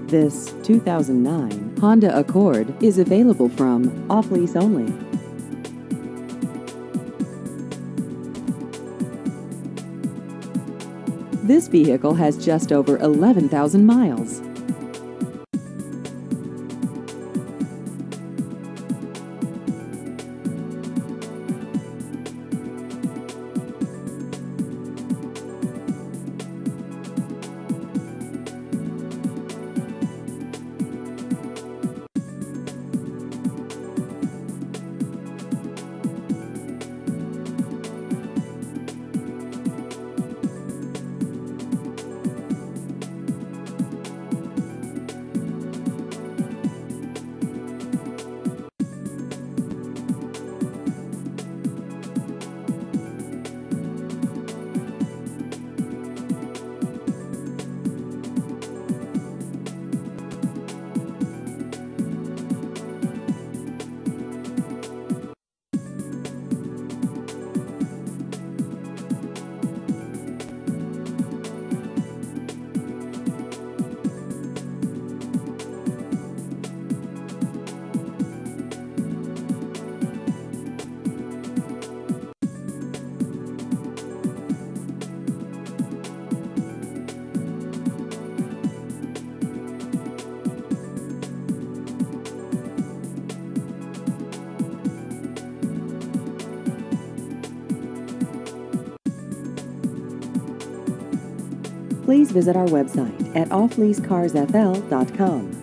This 2009 Honda Accord is available from off-lease only. This vehicle has just over 11,000 miles. Please visit our website at offleasecarsfl.com.